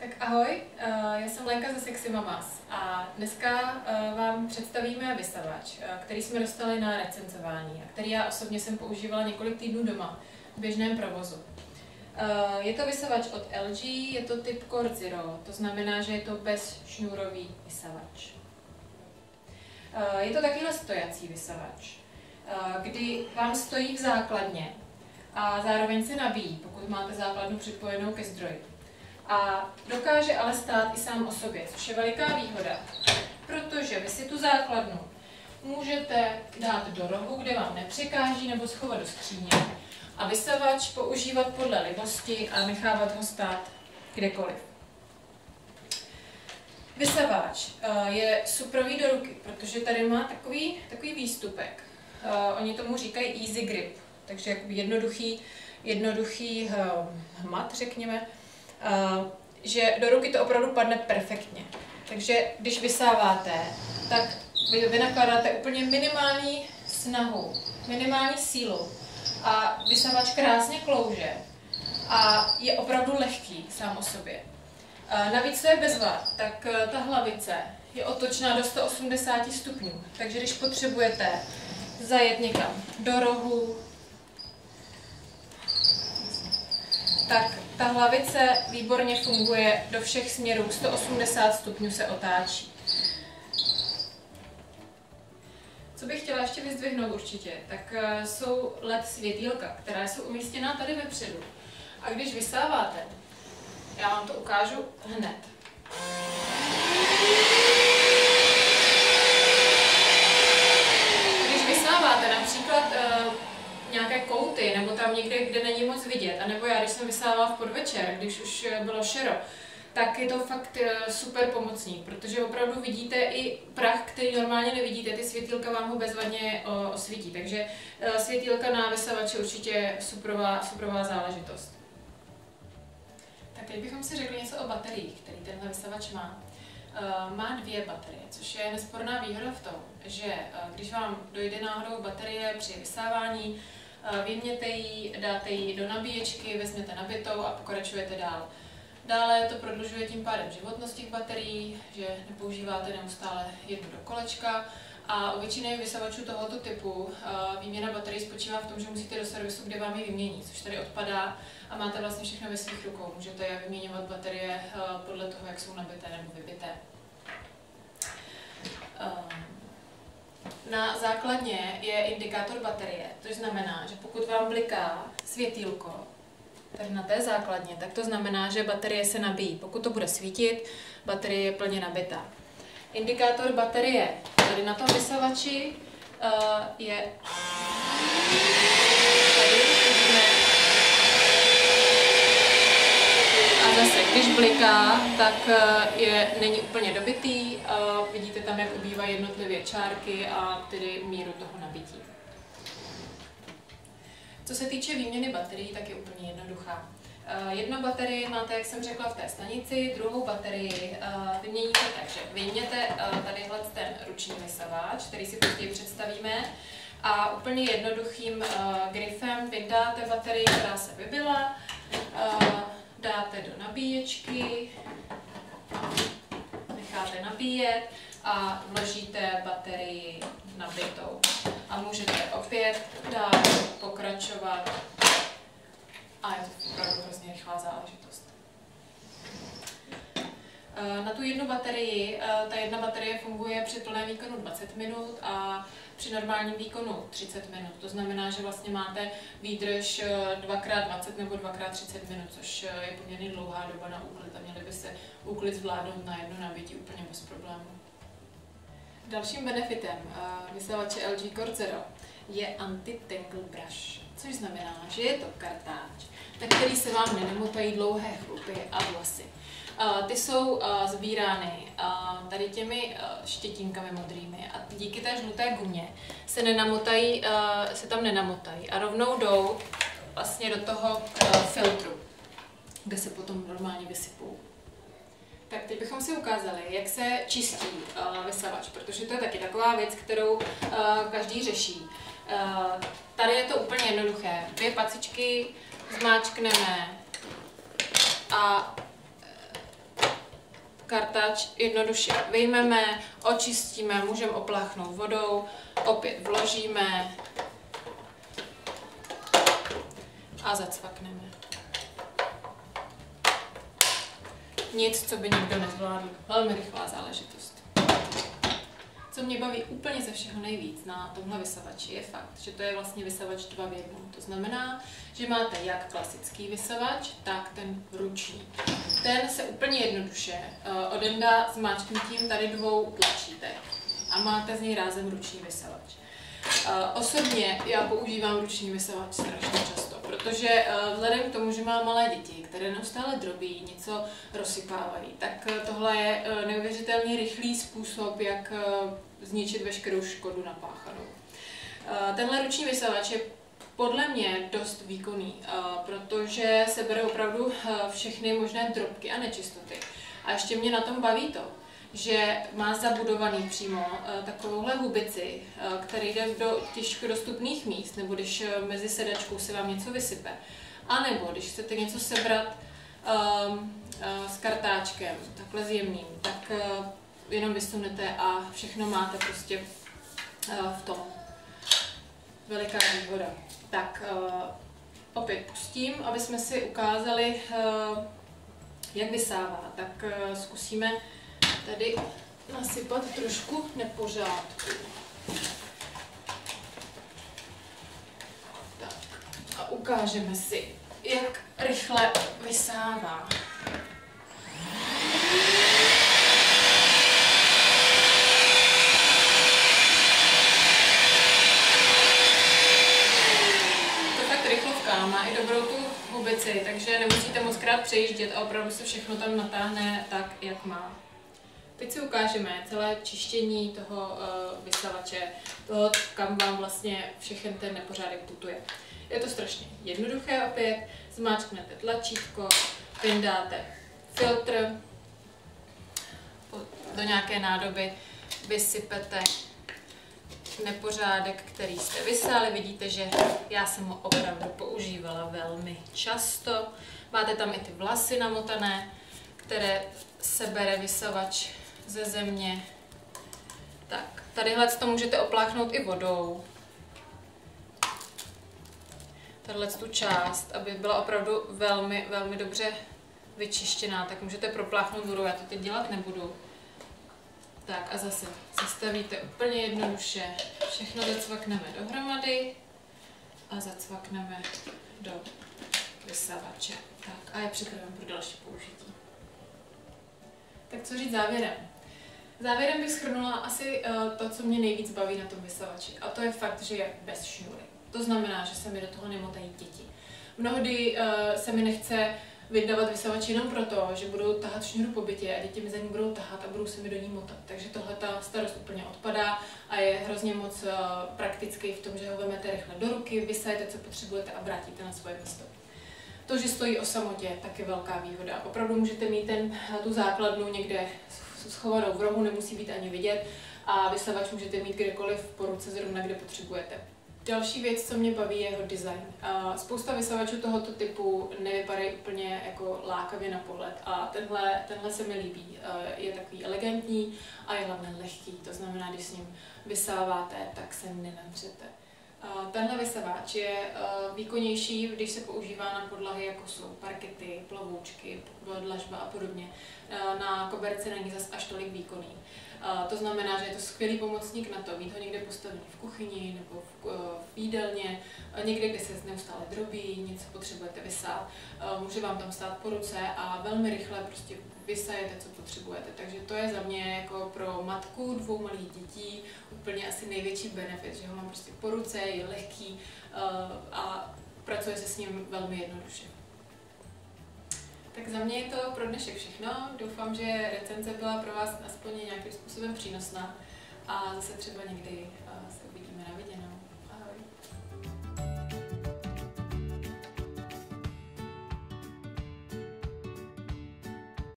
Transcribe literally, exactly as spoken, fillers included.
Tak ahoj, já jsem Lenka ze Sexy Mamas a dneska vám představíme vysavač, který jsme dostali na recenzování a který já osobně jsem používala několik týdnů doma v běžném provozu. Je to vysavač od L G, je to typ Core Zero, to znamená, že je to bezšňůrový vysavač. Je to takovýhle stojací vysavač, kdy vám stojí v základně a zároveň se nabíjí, pokud máte základnu připojenou ke zdroji. A dokáže ale stát i sám o sobě, což je veliká výhoda, protože vy si tu základnu můžete dát do rohu, kde vám nepřekáží, nebo schovat do skříně a vysavač používat podle libosti a nechávat ho stát kdekoliv. Vysavač je suprový do ruky, protože tady má takový, takový výstupek. Oni tomu říkají easy grip, takže jakoby jednoduchý, jednoduchý hmat, řekněme, že do ruky to opravdu padne perfektně. Takže když vysáváte, tak vy vynakládáte úplně minimální snahu, minimální sílu a vysavač krásně klouže a je opravdu lehký sám o sobě. Navíc to je bez vad, tak ta hlavice je otočná do sto osmdesát stupňů, takže když potřebujete zajet někam do rohu, tak ta hlavice výborně funguje do všech směrů, sto osmdesát stupňů se otáčí. Co bych chtěla ještě vyzdvihnout určitě, tak jsou L E D světýlka, která jsou umístěná tady vepředu. A když vysáváte, já vám to ukážu hned. Když vysáváte například uh, nějaké kouty, nebo tam někde, kde není moc vidět, anebo já, když jsem vysávala v podvečer, když už bylo šero, tak je to fakt super pomocník, protože opravdu vidíte i prach, který normálně nevidíte, ty světýlka vám ho bezvadně osvítí, takže světýlka na vysavači určitě superová, superová záležitost. Tak teď bychom si řekli něco o bateriích, který tenhle vysavač má. Má dvě baterie, což je nesporná výhoda v tom, že když vám dojde náhodou baterie při vysávání, vyměte ji, dáte ji do nabíječky, vezměte nabitou a pokračujete dál. Dále to prodlužuje tím pádem životnost těch baterií, že nepoužíváte neustále jednu do kolečka. A u většiny vysavačů tohoto typu výměna baterií spočívá v tom, že musíte do servisu, kde vám ji vymění, což tady odpadá a máte vlastně všechno ve svých rukou. Můžete je vyměňovat baterie podle toho, jak jsou nabité nebo vybité. Na základně je indikátor baterie, což znamená, že pokud vám bliká světýlko tady na té základně, tak to znamená, že baterie se nabíjí. Pokud to bude svítit, baterie je plně nabitá. Indikátor baterie tady na tom vysavači uh, je tady, vidíme. A zase, když bliká, tak je, není úplně dobitý. Uh, vidíte tam, jak ubývají jednotlivé čárky a tedy míru toho nabití. Co se týče výměny baterií, tak je úplně jednoduchá. Jednu baterii máte, jak jsem řekla, v té stanici, druhou baterii vyměníte tak, že vyjměte tadyhle ten ruční vysavač, který si později představíme, a úplně jednoduchým grifem vydáte baterii, která se vybila, dáte do nabíječky, necháte nabíjet a vložíte baterii nabitou. A můžete opět dál pokračovat a je to opravdu hrozně rychlá záležitost. Na tu jednu baterii, ta jedna baterie funguje při plném výkonu dvacet minut a při normálním výkonu třicet minut. To znamená, že vlastně máte výdrž dva krát dvacet nebo dva krát třicet minut, což je poměrně dlouhá doba na úklid a měli by se úklid zvládnout na jedno nabití úplně bez problémů. Dalším benefitem vysavače L G Core Zero je anti-tangle brush, což znamená, že je to kartáč, na který se vám nenamotají dlouhé chlupy a vlasy. Ty jsou sbírány tady těmi štětínkami modrými a díky té žluté gumě se, nenamotají, se tam nenamotají a rovnou jdou vlastně do toho filtru, kde se potom normálně vysypou. Tak teď bychom si ukázali, jak se čistí uh, vysavač, protože to je taky taková věc, kterou uh, každý řeší. Uh, tady je to úplně jednoduché. Dvě pacičky zmáčkneme a kartáč jednoduše vyjmeme, očistíme, můžeme opláchnout vodou, opět vložíme a zacvakneme. Nic, co by nikdo nezvládl. Velmi rychlá záležitost. Co mě baví úplně ze všeho nejvíc na tomhle vysavači je fakt, že to je vlastně vysavač dva v jednom. To znamená, že máte jak klasický vysavač, tak ten ruční. Ten se úplně jednoduše uh, odendá zmáčknutím tady dvou tlačítek a máte z něj rázem ruční vysavač. Uh, osobně já používám ruční vysavač strašně často, protože uh, vzhledem k tomu, že mám malé děti, které neustále drobí, něco rozsypávají, tak uh, tohle je uh, neuvěřitelně rychlý způsob, jak uh, zničit veškerou škodu napáchanou. Uh, tenhle ruční vysavač je podle mě dost výkonný, uh, protože se bere opravdu uh, všechny možné drobky a nečistoty. A ještě mě na tom baví to, že má zabudovaný přímo uh, takovouhle hubici, uh, který jde do těžko dostupných míst, nebo když uh, mezi sedačkou se vám něco vysype. A nebo když chcete něco sebrat uh, uh, s kartáčkem, takhle zjemným, tak uh, jenom vysunete a všechno máte prostě uh, v tom. Veliká výhoda. Tak uh, opět pustím, aby jsme si ukázali, uh, jak vysává. Tak uh, zkusíme tady nasypat trošku nepořádku. Tak a ukážeme si, jak rychle vysává. Má i dobrou tu hubici, takže nemusíte moc krát přejíždět a opravdu se všechno tam natáhne tak, jak má. Teď si ukážeme celé čištění toho uh, vysavače, toho, kam vám vlastně všechen ten nepořádek putuje. Je to strašně jednoduché opět, zmáčknete tlačítko, vyndáte filtr, do nějaké nádoby vysypete nepořádek, který jste vysáli. Vidíte, že já jsem ho opravdu používala velmi často. Máte tam i ty vlasy namotané, které sebere vysavač ze země. Tak, tadyhle to můžete opláchnout i vodou. Tadyhle tu část, aby byla opravdu velmi, velmi dobře vyčištěná, tak můžete propláchnout vodou, já to teď dělat nebudu. Tak a zase sestavíte úplně jednoduše, všechno zacvakneme dohromady a zacvakneme do vysavače. Tak a je připravím pro další použití. Tak co říct závěrem? Závěrem bych shrnula asi uh, to, co mě nejvíc baví na tom vysavači, a to je fakt, že je bez šňůry. To znamená, že se mi do toho nemotají děti. Mnohdy uh, se mi nechce vydávat vysavač jenom proto, že budou tahat šňůru po bytě a děti mi za ní budou tahat a budou se mi do ní motat. Takže tohle ta starost úplně odpadá a je hrozně moc uh, praktický v tom, že ho vezmete rychle do ruky, vysajete, co potřebujete a vrátíte na svoje místo. To, že stojí o samotě, tak je velká výhoda. Opravdu můžete mít ten, tu základnu někde schovanou v rohu, nemusí být ani vidět a vysavač můžete mít kdekoliv po ruce zrovna, kde potřebujete. Další věc, co mě baví, je jeho design. Spousta vysavačů tohoto typu nevypadají úplně jako lákavě na pohled a tenhle, tenhle se mi líbí. Je takový elegantní a je hlavně lehký, to znamená, když s ním vysáváte, tak se nenadřete. Tenhle vysavač je výkonnější, když se používá na podlahy, jako jsou parkety, plovoučky, dlažba a podobně. Na koberci není zas až tolik výkonný. To znamená, že je to skvělý pomocník na to, mít ho někde postavený v kuchyni nebo v, v jídelně, někde, kde se neustále drobí, něco potřebujete vysát, může vám tam stát po ruce a velmi rychle prostě vysajete, co potřebujete. Takže to je za mě jako pro matku dvou malých dětí úplně asi největší benefit, že ho mám prostě po ruce, je lehký a pracuje se s ním velmi jednoduše. Tak za mě je to pro dnešek všechno. Doufám, že recenze byla pro vás aspoň nějakým způsobem přínosná a zase třeba někdy se uvidíme na viděnou.